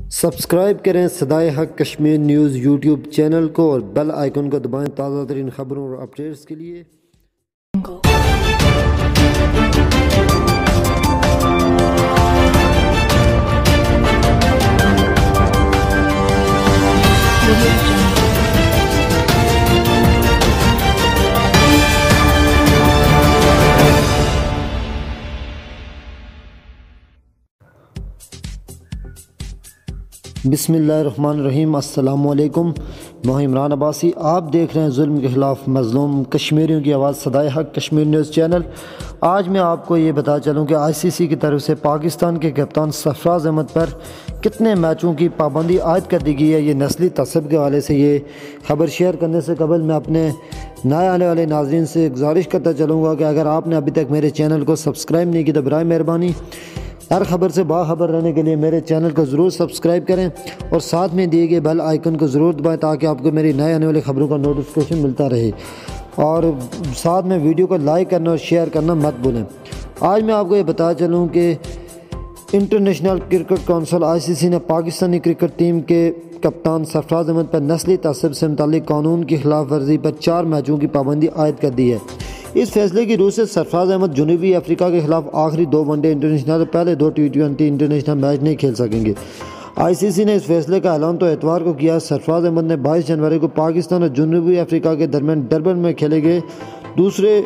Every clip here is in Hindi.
सब्सक्राइब करें सदाए हक कश्मीर न्यूज़ यूट्यूब चैनल को और बेल आइकन को दबाएं ताज़ा तरीन खबरों और अपडेट्स के लिए। बिस्मिल्लाहिर्रहमानिर्रहीम। अस्सलामुअलैकुम। मैं इमरान अब्बासी, आप देख रहे हैं जुल्म के ख़िलाफ़ मज़लूम कश्मीरियों की आवाज़ सदाए हक कश्मीर न्यूज़ चैनल। आज मैं आपको ये बता चलूँ कि आईसीसी की तरफ से पाकिस्तान के कप्तान सरफराज अहमद पर कितने मैचों की पाबंदी आयद कर दी गई है। ये नस्ली तसब के हवाले से ये खबर शेयर करने से कबल मैं अपने नए आने वाले नाज़रीन से गुजारिश करता चलूँगा कि अगर आपने अभी तक मेरे चैनल को सब्सक्राइब नहीं किया तो बराए मेहरबानी हर खबर से बाखबर रहने के लिए मेरे चैनल को ज़रूर सब्सक्राइब करें और साथ में दिए गए बेल आइकन को ज़रूर दबाएं ताकि आपको मेरी नए आने वाली खबरों का नोटिफिकेशन मिलता रहे। और साथ में वीडियो को लाइक करना और शेयर करना मत भूलें। आज मैं आपको ये बता चलूँ कि इंटरनेशनल क्रिकेट काउंसिल आईसीसी ने पाकिस्तानी क्रिकेट टीम के कप्तान सरफराज अहमद पर नस्ली तसब से मुताल्लिक कानून की खिलाफ वर्जी पर 4 मैचों की पाबंदी आयद कर दी है। इस फैसले की रूह से सरफराज अहमद जनूबी अफ्रीका के खिलाफ आखिरी 2 वनडे इंटरनेशनल और पहले 2 T20 इंटरनेशनल मैच नहीं खेल सकेंगे। आईसीसी ने इस फैसले का ऐलान तो एतवार को किया। सरफराज अहमद ने 22 जनवरी को पाकिस्तान और जनूबी अफ्रीका के दरमियान डरबन में खेले गए दूसरे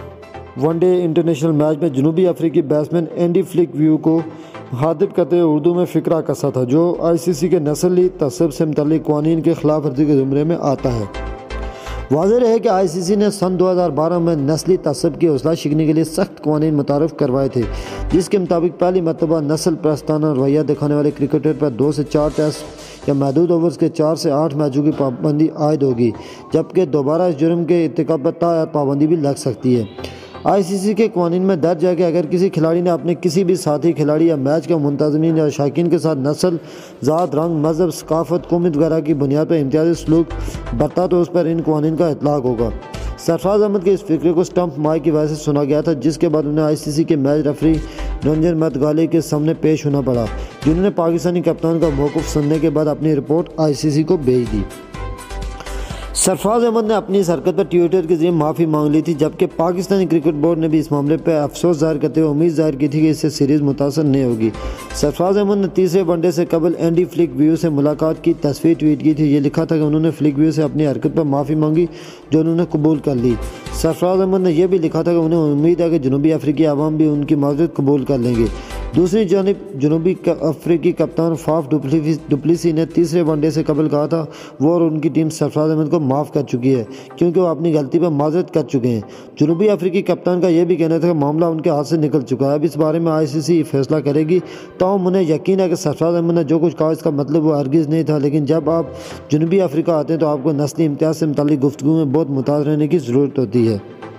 वनडे इंटरनेशनल मैच में जनूबी अफ्रीकी बैट्समैन एंडी फ्लिक व्यू को मुखातिब करते हुए उर्दू में फ़िक्रा कसा था, जो आईसीसी के नस्ली तसब से मुताल्लिक कानून के खिलाफ वर्जी के ज़ुमरे में आता है। वाज़ेह है कि आईसीसी ने सन 2012 में नस्ली तसब की हौसला शिकनी के लिए सख्त कानून मुतारफ़ करवाए थे, जिसके मुताबिक पहली मरतबा नस्ल परस्ताना रवैया दिखाने वाले क्रिकेटर पर 2 से 4 टेस्ट या महदूद ओवर्स के 4 से 8 मैचों की पाबंदी आयद होगी, जबकि दोबारा इस जुर्म के इर्तिकाब पर तायात पाबंदी भी लग सकती है। आईसीसी के कानून में दर्ज है कि अगर किसी खिलाड़ी ने अपने किसी भी साथी खिलाड़ी या मैच के मुंतज़मीन या शायकीन के साथ नस्ल, ज़ात, रंग, मज़हब, सकाफ़त, कौमियत वगैरह की बुनियाद पर इम्तियाज़ी सलूक बरता तो उस पर इन कानून का इतलाक़ होगा। सरफराज अहमद के इस फिक्रे को स्टंप माई की वजह से सुना गया था, जिसके बाद उन्हें आईसीसी के मैच रेफरी रंजन मतगाली के सामने पेश होना पड़ा, जिन्होंने पाकिस्तानी कप्तान का मौक़िफ़ सुनने के बाद अपनी रिपोर्ट आईसीसी को भेज दी। सरफराज अहमद ने अपनी इस हरकत पर ट्विटर के जरिए माफ़ी मांग ली थी, जबकि पाकिस्तानी क्रिकेट बोर्ड ने भी इस मामले पर अफसोस जाहिर करते हुए उम्मीद जाहिर की थी कि इससे सीरीज़ मुतासर नहीं होगी। सरफराज अहमद ने तीसरे वनडे से कबल एंडी फ्लिक व्यू से मुलाकात की तस्वीर ट्वीट की थी। ये लिखा था कि उन्होंने फ्लिक व्यू से अपनी हरकत पर माफ़ी मांगी, जो उन्होंने कबूल कर ली। सरफराज अहमद ने यह भी लिखा था कि उन्हें उम्मीद है कि जनूबी अफ्रीकी अवाम भी उनकी माज़रत कबूल कर लेंगे। दूसरी जानिब जनूबी अफ्रीकी कप्तान फाफ डुप्लेसी ने तीसरे वनडे से कबल कहा था वो और उनकी टीम सरफराज अहमद को माफ़ कर चुकी है, क्योंकि वो अपनी गलती पर माज़रत कर चुके हैं। जनूबी अफ्रीकी कप्तान का यह भी कहना था कि मामला उनके हाथ से निकल चुका है। अब इस बारे में आईसीसी फैसला करेगी। ताहम उन्हें यकीन है कि सरफराज अहमद ने जो कुछ कहा इसका मतलब वो हरगिज़ नहीं था, लेकिन जब आप जनूबी अफ्रीका आते हैं तो आपको नस्ली इम्तियाज़ से मुताल्लिक गुफ्तगू में बहुत मुताज़ रहने की ज़रूरत होती है।